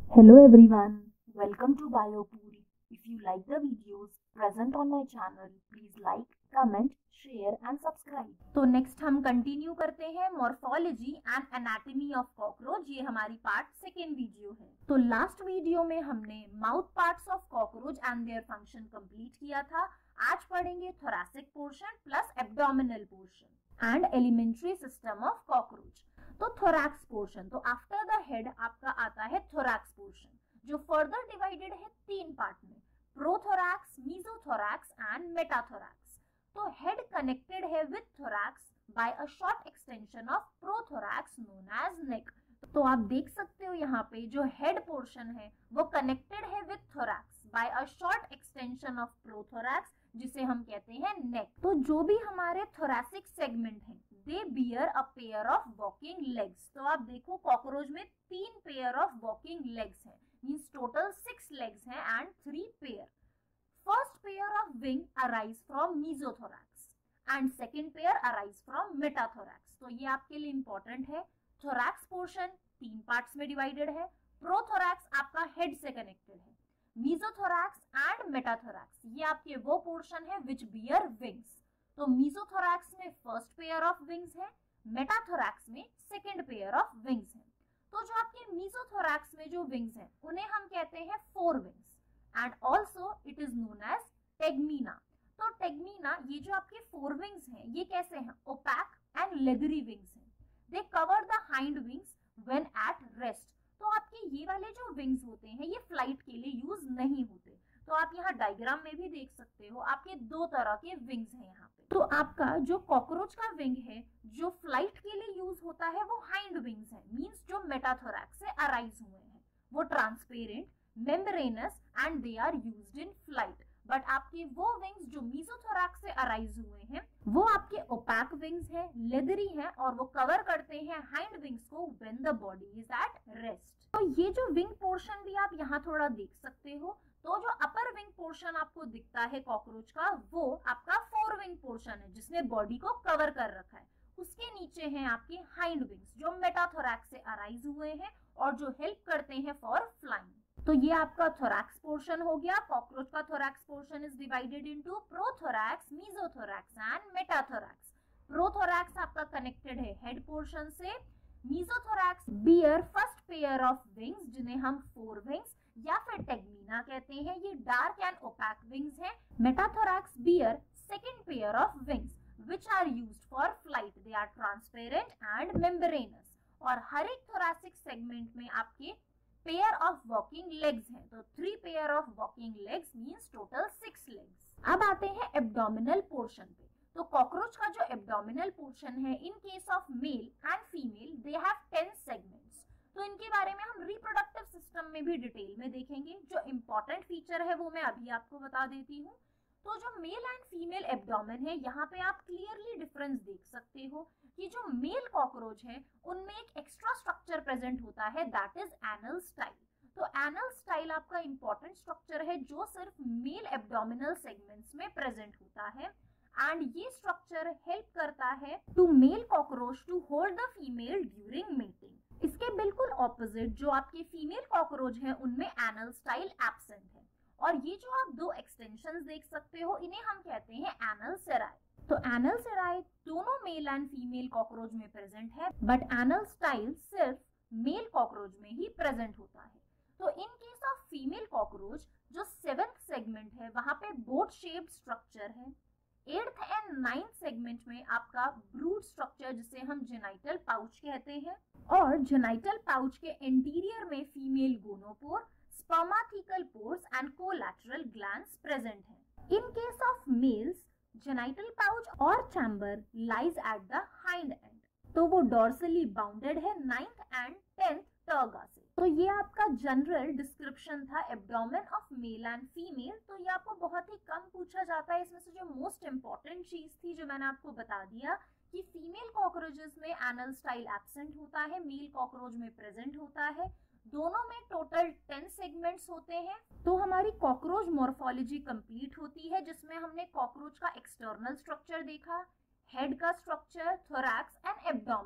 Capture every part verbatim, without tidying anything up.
Hello everyone, welcome to BioPuri. If you like the videos present on my channel, please like, comment, share and subscribe. तो next हम continue करते हैं morphology and anatomy of cockroach. ये हमारी part second video है। तो last video में हमने mouth parts of cockroach and their function complete किया था। आज पढ़ेंगे thoracic portion plus abdominal portion and alimentary system of cockroach. तो थोरैक्स पोर्शन, तो आफ्टर द हेड आपका आता है थोरैक्स पोर्शन, जो फर्दर डिवाइडेड है तीन पार्ट में, प्रोथोरैक्स, मेसोथोरैक्स एंड मेटाथोरैक्स। तो हेड कनेक्टेड है with thorax by a short extension of prothorax known as neck. तो आप देख सकते हो यहाँ पे जो हेड पोर्शन है वो कनेक्टेड है with thorax by a short extension of prothorax, जिसे हम कहते हैं नेक। तो जो भी हमारे थोरैसिक सेगमेंट हैं, they bear a pair of walking legs. तो आप देखो कॉकरोच में तीन पेयर ऑफ वॉकिंग लेग्स हैं, मींस टोटल सिक्स लेग्स हैं and three pair. First pair of wing arise from mesothorax and second pair arise from metathorax. तो ये आपके लिए इंपॉर्टेंट है। थोरैक्स पोर्शन तीन पार्ट्स में डिवाइडेड है। प्रोथोरैक्स आपका हेड से कनेक्टेड है, मेसोथोरैक्स एंड मेटाथोरैक्स ये आपके वो पोर्शन है विच बियर विंग्स। तो मेसोथोरैक्स में फर्स्ट पेयर ऑफ विंग्स है, मेटाथोरैक्स में सेकंड पेयर ऑफ विंग्स है। तो जो आपके मेसोथोरैक्स में जो विंग्स हैं उन्हें हम कहते हैं fore wings and also it is known as tegmina. तो टेगमीना, ये जो आपके फोर विंग्स हैं ये कैसे हैं? ओपैक एंड लेदरी विंग्स हैं। They cover the hind wings when at rest. तो आपके ये वाले जो विंग्स होते हैं ये फ्लाइट के लिए यूज नहीं होते। तो आप यहाँ डायग्राम में भी देख सकते हो, आपके दो तरह के विंग्स हैं यहाँ पे। तो आपका जो कॉकरोच का विंग है जो फ्लाइट के लिए यूज होता है वो हाइंड विंग्स है, मींस जो मेटाथोरैक्स से अराइज हुए हैं। वो transparent, membranous and they are used in flight. But आपके वो विंग्स जो मेसोथोरैक्स से अराइज हुए हैं वो आपके ओपैक विंग्स हैं, लेदरी हैं और वो कवर करते हैं हाइंड विंग्स को when the body is at rest. तो ये जो विंग पोर्शन भी आप यहाँ थोड़ा देख सकते हो। तो जो अपर विंग पोर्शन आपको दिखता है कॉकरोच का वो आपका फोर विंग पोर्शन है जिसने बॉडी को कवर कर रखा है। उसके नीचे हैं आपके हाइंड विंग्स जो मेटाथोरैक्स से अराइज हुए हैं और जो हेल्प करते हैं फॉर फ्लाइंग। तो ये आपका थोरैक्स पोर्शन हो गया। कॉकरोच का thorax portion is divided into prothorax, mesothorax and metathorax. Prothorax आपका कनेक्टेड है हेड पोर्शन से। Mesothorax bear first pair of wings जिन्हें हम फोर विंग्स या फिर टेगमीना कहते हैं, ये डार्क एंड ओपैक विंग्स हैं। Metathorax bear second pair of wings which are used for flight. They are transparent and membranous. और हर एक thoracic segment में आपके पेयर ऑफ वॉकिंग लेग्स हैं। तो three pair of walking legs means total six legs. अब आते हैं abdominal portion पे। तो कॉकरोच का जो एब्डोमिनल पोर्शन है in case of male and female they have ten segments. तो इनके बारे में हम रिप्रोडक्टिव सिस्टम में भी डिटेल में देखेंगे। जो इंपॉर्टेंट फीचर है वो मैं अभी आपको बता देती हूँ। तो जो मेल एंड फीमेल एब्डोमेन है यहाँ पे आप क्लियरली डिफरेंस देख सकते हो कि जो मेल कॉकरोच है उनमें एक एक्स्ट्रा स्ट्रक्चर प्रेजेंट होता है, दैट इज एनल स्टाइल। तो एनल स्टाइल आपका इंपॉर्टेंट स्ट्रक्चर है जो सिर्फ मेल एब्डोमिनल सेगमेंट्स में प्रेजेंट होता है एंड ये स्ट्रक्चर हेल्प करता है to male cockroach to hold the female during mating. इसके बिल्कुल ऑपोजिट जो आपके फीमेल कॉकरोच है उनमें एनल स्टाइल एब्सेंट है। और ये जो आप दो एक्सटेंशंस देख सकते हो इन्हें हम कहते हैं एनल सेराई। तो एनल सेराई दोनों मेल एंड फीमेल कॉकरोच में प्रेजेंट है, बट एनल स्टाइल सिर्फ मेल कॉकरोच में ही प्रेजेंट होता है। तो in case of female cockroach जो सेवेंथ सेगमेंट है वहां पे बोट शेप्ड स्ट्रक्चर है। एट्थ एंड नाइन्थ सेगमेंट में आपका ब्रूड स्ट्रक्चर जिसे हम जेनाइटल पाउच कहते हैं, और जेनाइटल पाउच के इंटीरियर में female gonopore, spermatical pores and collateral glands present हैं। In case of males, genital pouch और chamber lies at the hind end। तो वो dorsally bounded है ninth and tenth terga से। तो ये आपका जनरल डिस्क्रिप्शन था abdomen of male and female. तो ये आपको बहुत ही कम पूछा जाता है। इसमें से जो मोस्ट इंपॉर्टेंट चीज थी जो मैंने आपको बता दिया कि फीमेल कॉकरोचेस में एनल स्टाइल एब्सेंट होता है, मेल कॉकरोच में प्रेजेंट होता है। दोनों में टोटल टेन सेगमेंट्स होते हैं। तो हमारी कॉकरोच मॉर्फोलॉजी कंप्लीट होती है जिसमें हमने कॉकरोच का एक्सटर्नल स्ट्रक्चर देखा, हेड का स्ट्रक्चर, थोरैक्स एंड एब्डोमेन।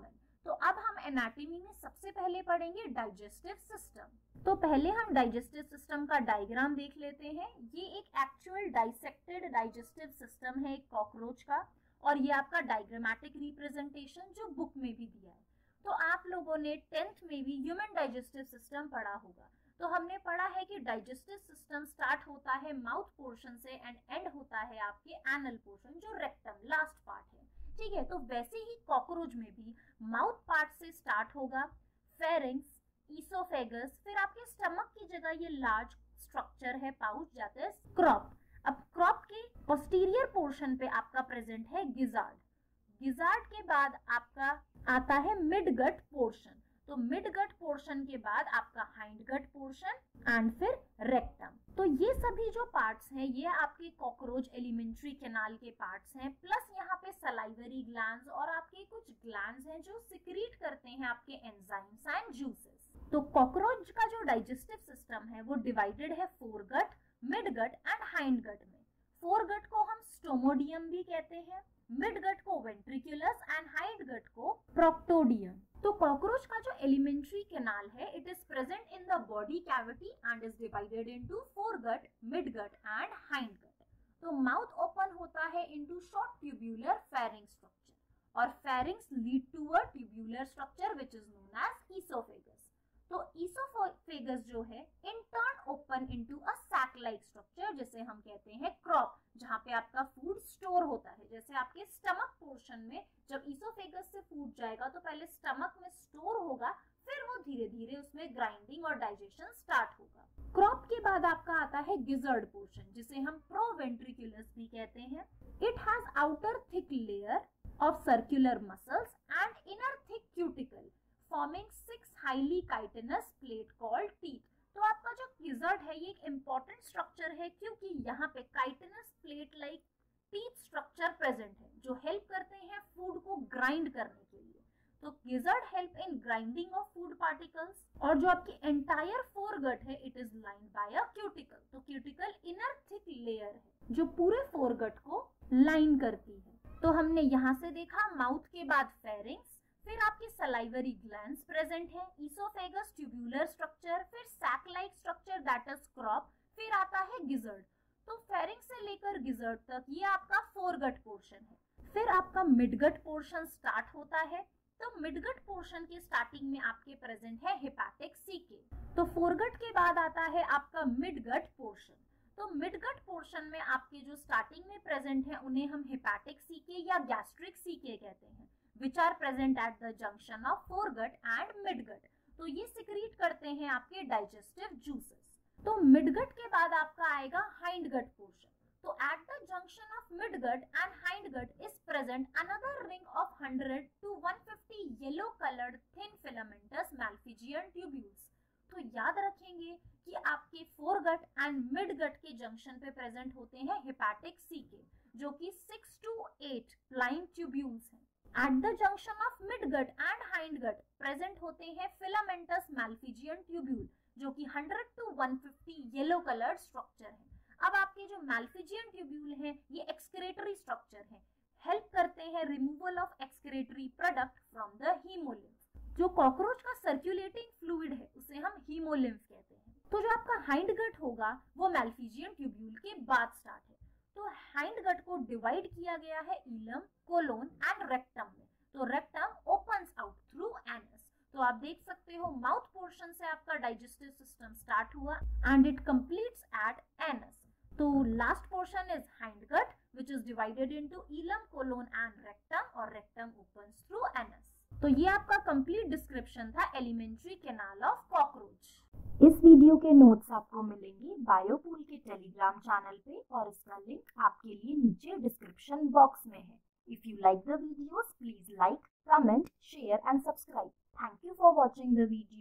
तो अब हम एनाटॉमी में सबसे पहले पढ़ेंगे डाइजेस्टिव सिस्टम। तो पहले हम डाइजेस्टिव सिस्टम का डायग्राम देख लेते हैं। ये एक एक्चुअल डाइसेक्टेड डाइजेस्टिव सिस्टम है एक कॉकरोच का, और ये आपका डायग्रामेटिक रिप्रेजेंटेशन जो बुक में भी दिया है। तो आप लोगों ने टेंथ में भी ह्यूमन डाइजेस्टिव सिस्टम पढ़ा होगा। तो हमने पढ़ा है कि डाइजेस्टिव सिस्टम स्टार्ट होता है माउथ पोर्शन से एंड एंड होता है आपके एनल पोर्शन जो रेक्टम लास्ट पार्ट है, ठीक है। तो वैसे ही कॉकरोच में भी माउथ पार्ट से स्टार्ट होगा, फेरिंग्स, ईसोफेगस, फिर आपके स्टमक की जगह ये लार्ज स्ट्रक्चर है पाउच जाता है क्रॉप। अब क्रॉप के पोस्टीरियर पोर्शन पे आपका प्रेजेंट है गिजार्ड। गिजार्ड के बाद आपका आता है मिड गट पोर्शन। तो मिड गट पोर्शन के बाद आपका हाइंड गट पोर्शन एंड फिर रेक्टम। तो ये सभी जो पार्ट्स हैं ये आपके कॉकरोच एलिमेंट्री कैनाल के पार्ट्स हैं, प्लस यहाँ पे सलाइवरी ग्लैंड्स और आपके कुछ ग्लैंड्स हैं जो सिक्रीट करते हैं आपके एंजाइम्स एंड जूसेस। तो कॉकरोच का जो डाइजेस्टिव सिस्टम है वो डिवाइडेड है fore gut, mid gut and hind gut में। फोर गट को हम स्टोमोडियम भी कहते हैं, मिड गट को वेंट्रिकुलस एंड हाइंड गट को प्रोक्टोडियम। तो कॉकरोच का जो एलिमेंट्री कैनाल है it is present in the body cavity and is divided into fore gut, mid gut and hind gut. तो माउथ ओपन होता है into short tubular pharynx structure और pharynx lead to a tubular structure which is known as oesophagus. तो oesophagus जो है in turn open into a sac like structure जिसे हम कहते हैं क्रॉप, जहाँ पे आपका फूड स्टोर होता है। जैसे आपके स्टमक पोर्शन में जब ईसोफेगस से फूड जाएगा तो पहले स्टमक में स्टोर होगा, फिर वो धीरे धीरे उसमें ग्राइंडिंग और डाइजेशन स्टार्ट होगा। क्रॉप के बाद आपका आता है गिजर्ड पोर्शन जिसे हम प्रोवेंट्रिकुलस भी कहते हैं। It has outer thick layer of circular muscles and inner thick cuticle forming six highly chitinous plate called teeth. तो आपका जो गिजर्ड है ये एक इम्पॉर्टेंट स्ट्रक्चर है क्योंकि यहाँ पे chitinous plate like teeth structure present है जो हेल्प करते हैं फूड को ग्राइंड करने के लिए। तो gizzard help in grinding of food particles. और जो आपकी एंटायर फोरगट है it is lined by a cuticle. तो क्यूटिकल इनर थिक लेयर है जो पूरे फोरगट को लाइन करती है। तो हमने यहाँ से देखा माउथ के बाद फेरिंग्स, फिर आपकी सलाइवरी ग्लैंड्स प्रेजेंट है, ईसोफेगस ट्यूब्यूलर स्ट्रक्चर, फिर sac like structure that is crop, फिर आता है गिजर्ड। तो फेरिंग्स से लेकर गिजर्ड तक ये आपका फोरगट पोर्शन है। फिर आपका मिडगट पोर्शन स्टार्ट होता है। तो मिडगट पोर्शन के स्टार्टिंग में आपके प्रेजेंट है हेपेटिक सीके। तो फोरगट के बाद आता है आपका मिडगट पोर्शन। तो मिडगट पोर्शन में आपके जो स्टार्टिंग में प्रेजेंट है उन्हें हम हेपेटिक सीके या गैस्ट्रिक सीके कहते हैं, which are present at the junction of foregut and midgut। तो ये सिक्रीट करते हैं आपके डाइजेस्टिव जूसेस। तो मिडगट के बाद आपका आएगा हाइंडगट पोर्शन। तो at the junction of midgut and hindgut is present another ring of one hundred to one hundred fifty yellow colored thin filamentous malpighian tubules। तो याद रखेंगे कि आपके फोरगट एंड मिडगट के जंक्शन पे प्रेजेंट होते हैं हेपेटिक सीके जो कि six to eight line tubules हैं। At the junction of midgut and hindgut present होते हैं filamentous malpighian tubule जो कि one hundred to one hundred fifty yellow coloured structure है। अब आपके जो malpighian tubule हैं ये एक्सक्रेटरी स्ट्रक्चर है, हेल्प करते हैं removal of excretory product from the haemolymph. जो कॉकरोच का सर्कुलेटिंग फ्लूइड है उसे हम हीमोलिम्फ कहते हैं। तो जो आपका हाइंडगट होगा वो malpighian tubule के बाद स्टार्ट है। तो हाइंडगट को डिवाइड किया गया है इलम, कोलोन एंड रेक्टम में। तो rectum opens out through anus. तो आप देख सकते हो माउथ पोर्शन से आपका डाइजेस्टिव सिस्टम स्टार्ट हुआ and it completes at anus. तो last portion is hindgut which is divided into ileum, colon and rectum और रेक्टम ओपन्स थ्रू एनस। तो ये आपका कंप्लीट डिस्क्रिप्शन था एलिमेंट्री कैनाल ऑफ कॉकरोच। इस वीडियो के notes आपको मिलेंगे बायोपूल के टेलीग्राम चैनल पे और इसका लिंक आपके लिए नीचे डिस्क्रिप्शन बॉक्स में है। If you like the videos please like, comment, share and subscribe. Thank you for watching the video.